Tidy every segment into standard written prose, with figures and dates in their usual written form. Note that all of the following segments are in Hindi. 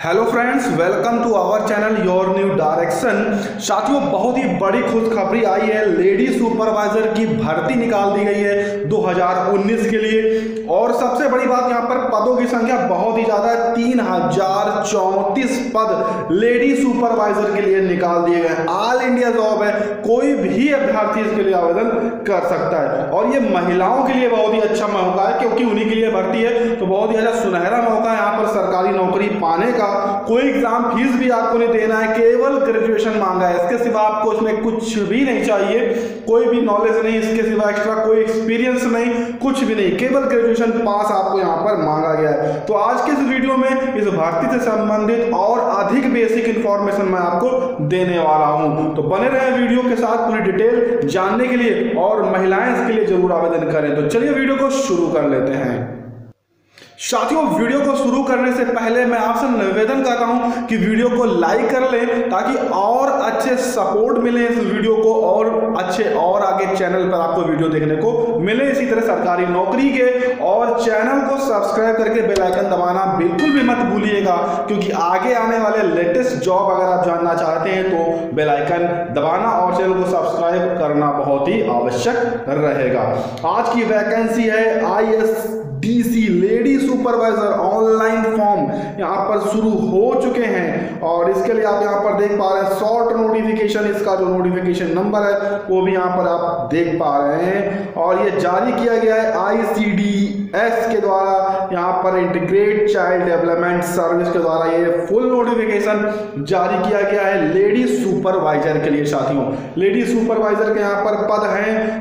Hello friends, welcome to our channel your new direction. साथियों, बहुत ही बड़ी खुशखबरी आई है। लेडी सुपरवाइजर की भर्ती निकाल दी गई है 2019 के लिए। और सबसे बड़ी बात, यहाँ पर पदों की संख्या बहुत ही ज़्यादा है। 3034 पद लेडी सुपरवाइजर के लिए निकाल दिए गए। ऑल इंडिया जॉब है, कोई भी अभ्यर्थी इसके लिए आवेदन कर सकता है। और ये महिलाओं के लिए बहुत ही अच्छा मौका है, क्योंकि उन्हीं के लिए भर्ती है, तो बहुत ही अच्छा सुनहरा मौका है यहाँ पर सरकारी नौकरी पाने का। कोई एग्जाम फीस भी आपको नहीं देना है, केवल ग्रेजुएशन मांगा है। इसके सिवा आपको इसमें कुछ भी नहीं चाहिए, कोई भी नॉलेज नहीं, इसके सिवा एक्स्ट्रा कोई एक्सपीरियंस नहीं, कुछ भी नहीं, केवल ग्रेजुएशन पास आपको यहाँ पर मांगा गया है। तो आज के इस वीडियो में इस भर्ती से संबंधित और अधिक बेसिक इंफॉर्मेशन मैं आपको देने वाला हूँ। तो बने रहे वीडियो के साथ पूरी डिटेल जानने के लिए, और महिलाएं इसके लिए जरूर आवेदन करें। तो चलिए वीडियो को शुरू कर लेते हैं। साथियों, वीडियो को शुरू करने से पहले मैं आपसे निवेदन कर रहा हूं कि वीडियो को लाइक कर लें, ताकि और अच्छे सपोर्ट मिले इस वीडियो को, और अच्छे और आगे चैनल पर आपको वीडियो देखने को मिले इसी तरह सरकारी नौकरी के। और चैनल को सब्सक्राइब करके बेल आइकन दबाना बिल्कुल भी मत भूलिएगा, क्योंकि आगे आने वाले लेटेस्ट जॉब अगर आप जानना चाहते हैं तो बेल आइकन दबाना और चैनल को सब्सक्राइब करना बहुत ही आवश्यक रहेगा। आज की वैकेंसी है ISDC lady supervisor. Online form यहाँ पर शुरू हो चुके हैं, और इसके लिए आप यहाँ पर देख पा रहे हैं शॉर्ट नोटिफिकेशन। इसका जो नोटिफिकेशन नंबर है वो भी यहाँ पर आप देख पा रहे हैं, और ये जारी किया गया है ICDS के द्वारा, यहाँ पर इंटीग्रेट चाइल्ड डेवलपमेंट सर्विस के द्वारा ये फुल नोटिफिकेशन जारी किया गया है लेडी सुपरवाइजर के लिए। साथियों, लेडी सुपरवाइजर के यहाँ पर पद हैं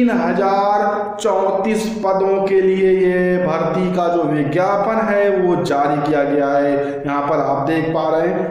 3034 पदों के लिए। ये भर्ती का जो विज्ञापन है वो जारी किया गया है। यहाँ पर आप देख पा रहे हैं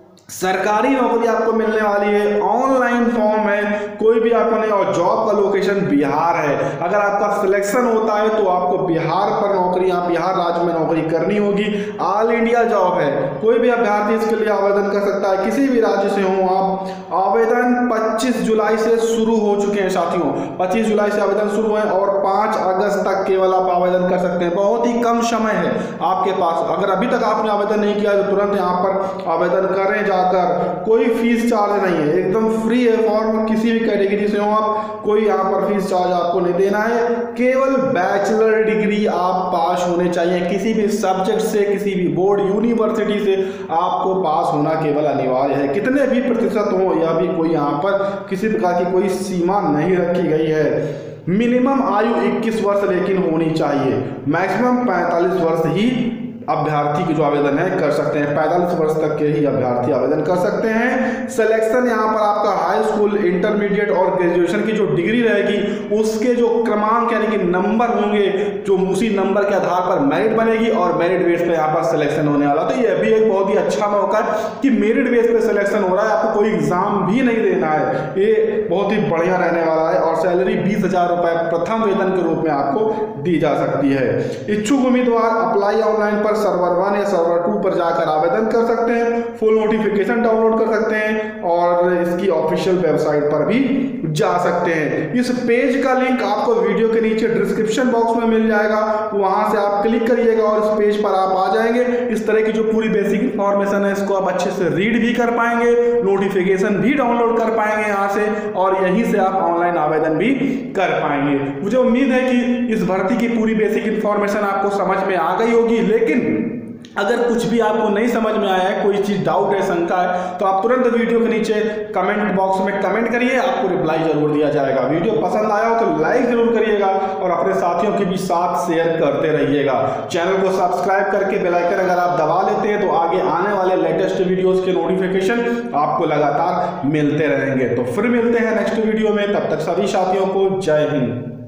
सरकारी नौकरी आपको मिलने वाली है। ऑनलाइन फॉर्म है, कोई भी आपको नहीं, और जॉब का लोकेशन बिहार है। अगर आपका सिलेक्शन होता है तो आपको बिहार पर नौकरी, यहाँ बिहार राज्य में नौकरी करनी होगी। ऑल इंडिया जॉब है, कोई भी अभ्यर्थी इसके लिए आवेदन कर सकता है, किसी भी राज्य से हो आप। आवेदन 25 जुलाई से शुरू हो चुके हैं साथियों, 25 जुलाई से आवेदन शुरू है, और 5 अगस्त तक केवल आप आवेदन कर सकते हैं। बहुत ही कम समय है आपके पास। अगर अभी तक आपने आवेदन नहीं किया तो तुरंत यहाँ पर आवेदन करें जाकर। कोई फीस चार्ज नहीं है, एकदम फ्री है फॉर्म। किसी भी कैटेगरी से हो आप, कोई यहाँ पर फीस चार्ज आपको नहीं देना है। केवल बैचलर डिग्री आप पास होने चाहिए, किसी भी सब्जेक्ट से, किसी भी बोर्ड यूनिवर्सिटी से आपको पास होना केवल अनिवार्य है। कितने भी प्रतिशत हो, यह भी कोई यहाँ पर किसी प्रकार की कोई सीमा नहीं रखी गई है। मिनिमम आयु 21 वर्ष लेकिन होनी चाहिए, मैक्सिमम 45 वर्ष ही अभ्यर्थी की जो आवेदन है कर सकते हैं। 45 वर्ष तक के ही अभ्यर्थी आवेदन कर सकते हैं। सिलेक्शन यहाँ पर आपका हाई स्कूल, इंटरमीडिएट और ग्रेजुएशन की जो डिग्री रहेगी उसके जो क्रमांक यानी कि नंबर होंगे, जो उसी नंबर के आधार पर मेरिट बनेगी, और मेरिट बेस पे यहाँ पर सिलेक्शन होने वाला। तो ये भी एक बहुत ही अच्छा मौका है कि मेरिट बेस पे सिलेक्शन हो रहा है, आपको कोई एग्जाम भी नहीं देना है। ये बहुत ही बढ़िया रहने वाला है। और सैलरी 20,000 रुपये प्रथम वेतन के रूप में आपको दी जा सकती है। इच्छुक उम्मीदवार अप्लाई ऑनलाइन पर सर्वर 1 या सर्वर 2 पर जाकर आवेदन कर सकते हैं, फुल नोटिफिकेशन डाउनलोड कर सकते हैं, और इसकी ऑफिशियल वेबसाइट पर भी जा सकते हैं। इस पेज का लिंक आपको वीडियो के नीचे डिस्क्रिप्शन बॉक्स में मिल जाएगा, वहां से आप क्लिक करिएगा और इस पेज पर आप आ जाएंगे। इस तरह की जो पूरी बेसिक इंफॉर्मेशन है इसको आप अच्छे से रीड भी कर पाएंगे, नोटिफिकेशन भी डाउनलोड कर पाएंगे यहाँ से, और यहीं से आप ऑनलाइन आवेदन भी कर पाएंगे। मुझे उम्मीद है कि इस भर्ती की पूरी बेसिक इंफॉर्मेशन आपको समझ में आ गई होगी। लेकिन अगर कुछ भी आपको नहीं समझ में आया है, कोई चीज़ डाउट है, शंका है, तो आप तुरंत वीडियो के नीचे कमेंट बॉक्स में कमेंट करिए, आपको रिप्लाई जरूर दिया जाएगा। वीडियो पसंद आया हो तो लाइक जरूर करिएगा, और अपने साथियों के भी साथ शेयर करते रहिएगा। चैनल को सब्सक्राइब करके बेल आइकन अगर आप दबा लेते हैं तो आगे आने वाले लेटेस्ट वीडियोज़ के नोटिफिकेशन आपको लगातार मिलते रहेंगे। तो फिर मिलते हैं नेक्स्ट वीडियो में, तब तक सभी साथियों को जय हिंद।